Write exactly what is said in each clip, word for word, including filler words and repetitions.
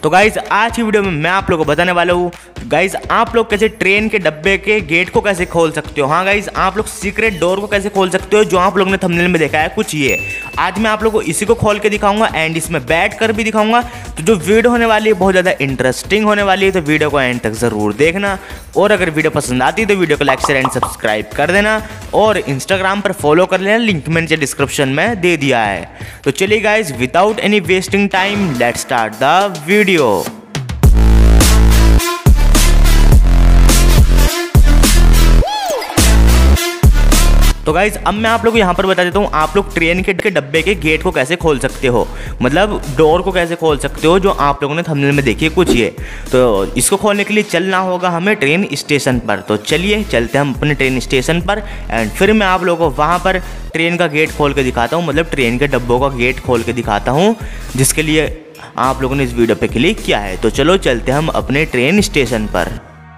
तो गाइज आज की वीडियो में मैं आप लोगों को बताने वाला हूँ गाइज आप लोग कैसे ट्रेन के डब्बे के गेट को कैसे खोल सकते हो। हाँ गाइज, आप लोग सीक्रेट डोर को कैसे खोल सकते हो जो आप लोगों ने थंबनेल में देखा है कुछ ये। आज मैं आप लोगों को इसी को खोल के दिखाऊंगा एंड इसमें बैठ कर भी दिखाऊंगा। तो जो वीडियो होने वाली है बहुत ज़्यादा इंटरेस्टिंग होने वाली है, तो वीडियो को एंड तक ज़रूर देखना। और अगर वीडियो पसंद आती है तो वीडियो को लाइक शेयर एंड सब्सक्राइब कर देना और इंस्टाग्राम पर फॉलो कर लेना, लिंक मैंने नीचे डिस्क्रिप्शन में दे दिया है। तो चलिए guys, without any wasting time let's start the video. तो गाइज अब मैं आप लोगों को यहाँ पर बता देता हूँ आप लोग ट्रेन के डब्बे के गेट को कैसे खोल सकते हो, मतलब डोर को कैसे खोल सकते हो जो आप लोगों ने थंबनेल में देखी है कुछ ये। तो इसको खोलने के लिए चलना होगा हमें ट्रेन स्टेशन पर। तो चलिए चलते हैं हम अपने ट्रेन स्टेशन पर एंड फिर मैं आप लोगों को वहाँ पर ट्रेन का गेट खोल के दिखाता हूँ, मतलब ट्रेन के डब्बों का गेट खोल के दिखाता हूँ जिसके लिए आप लोगों ने इस वीडियो पर क्लिक किया है। तो चलो चलते हम अपने ट्रेन स्टेशन पर।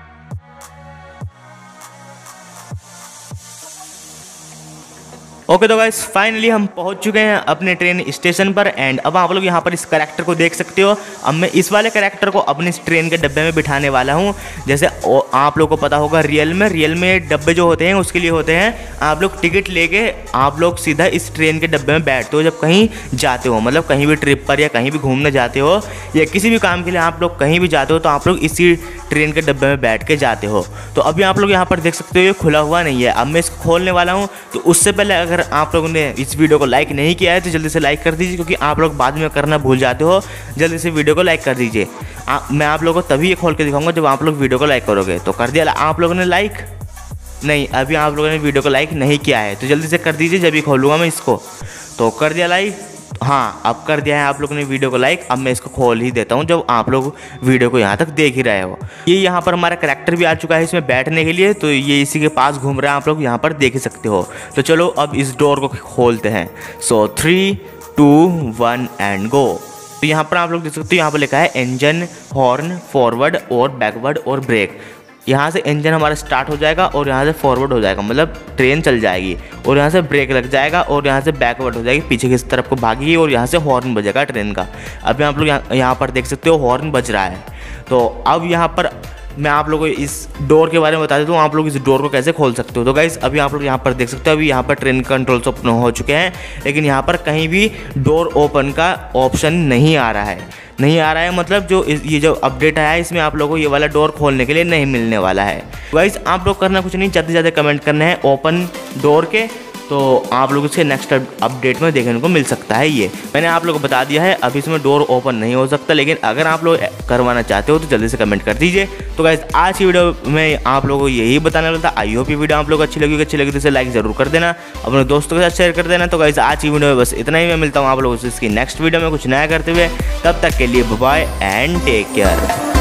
ओके okay, तो गाइस फाइनली हम पहुंच चुके हैं अपने ट्रेन स्टेशन पर एंड अब आप लोग यहाँ पर इस कैरेक्टर को देख सकते हो। अब मैं इस वाले कैरेक्टर को अपने इस ट्रेन के डब्बे में बिठाने वाला हूँ। जैसे आप लोग को पता होगा रियल में रियल में डब्बे जो होते हैं उसके लिए होते हैं आप लोग टिकट लेके आप लोग सीधा इस ट्रेन के डब्बे में बैठते हो जब कहीं जाते हो, मतलब कहीं भी ट्रिप पर या कहीं भी घूमने जाते हो या किसी भी काम के लिए आप लोग कहीं भी जाते हो तो आप लोग इसी ट्रेन के डब्बे में बैठ के जाते हो। तो अभी आप लोग यहाँ पर देख सकते हो ये खुला हुआ नहीं है। अब मैं इसको खोलने वाला हूँ। तो उससे पहले अगर अगर आप लोगों ने इस वीडियो को लाइक नहीं किया है तो जल्दी से लाइक कर दीजिए, क्योंकि आप लोग बाद में करना भूल जाते हो। जल्दी से वीडियो को लाइक कर दीजिए। मैं आप लोगों को तभी ये खोल के दिखाऊंगा जब आप लोग वीडियो को लाइक करोगे। तो कर दिया आप लोगों ने लाइक? नहीं, अभी आप लोगों ने वीडियो को लाइक नहीं किया है तो जल्दी से कर दीजिए जब भी खोलूँगा मैं इसको। तो कर दिया लाइक? हाँ, अब कर दिया है आप लोगों ने वीडियो को लाइक। अब मैं इसको खोल ही देता हूँ जब आप लोग वीडियो को यहाँ तक देख ही रहे हो। ये यहाँ पर हमारा कैरेक्टर भी आ चुका है इसमें बैठने के लिए, तो ये इसी के पास घूम रहा है, आप लोग यहाँ पर देख ही सकते हो। तो चलो अब इस डोर को खोलते हैं। So three two one and go. तो यहाँ पर आप लोग देख सकते हो यहाँ पर लिखा है इंजन, हॉर्न, फॉरवर्ड और बैकवर्ड और ब्रेक। यहाँ से इंजन हमारा स्टार्ट हो जाएगा और यहाँ से फॉरवर्ड हो जाएगा, मतलब ट्रेन चल जाएगी, और यहाँ से ब्रेक लग जाएगा और यहाँ से बैकवर्ड हो जाएगी, पीछे की तरफ को भागेगी और यहाँ से हॉर्न बजेगा ट्रेन का। अभी आप लोग यहाँ यहाँ पर देख सकते हो हॉर्न बज रहा है। तो अब यहाँ पर मैं आप लोगों को इस डोर के बारे में बता देता हूँ आप लोग इस डोर को कैसे खोल सकते हो। तो गाइस अभी आप लोग यहाँ पर देख सकते हो अभी यहाँ पर ट्रेन कंट्रोल्स ओपन हो चुके हैं, लेकिन यहाँ पर कहीं भी डोर ओपन का ऑप्शन नहीं आ रहा है। नहीं आ रहा है मतलब जो ये जो अपडेट आया है इसमें आप लोगों को ये वाला डोर खोलने के लिए नहीं मिलने वाला है। गाइस आप लोग करना कुछ नहीं, ज़्यादा से ज़्यादा कमेंट करना है ओपन डोर के, तो आप लोग इसके नेक्स्ट अपडेट में देखने को मिल सकता है। ये मैंने आप लोगों को बता दिया है, अभी इसमें डोर ओपन नहीं हो सकता, लेकिन अगर आप लोग करवाना चाहते हो तो जल्दी से कमेंट कर दीजिए। तो गाइस आज की वीडियो में आप लोगों को यही बताने वाला था। आई होप ये वीडियो आप लोग अच्छी लगी अच्छी लगी तो इसे लाइक जरूर कर देना, अपने दोस्तों के साथ शेयर कर देना। तो गाइस आज की वीडियो में बस इतना ही। मैं मिलता हूँ आप लोगों से इसकी नेक्स्ट वीडियो में कुछ नया करते हुए। तब तक के लिए बाय एंड टेक केयर।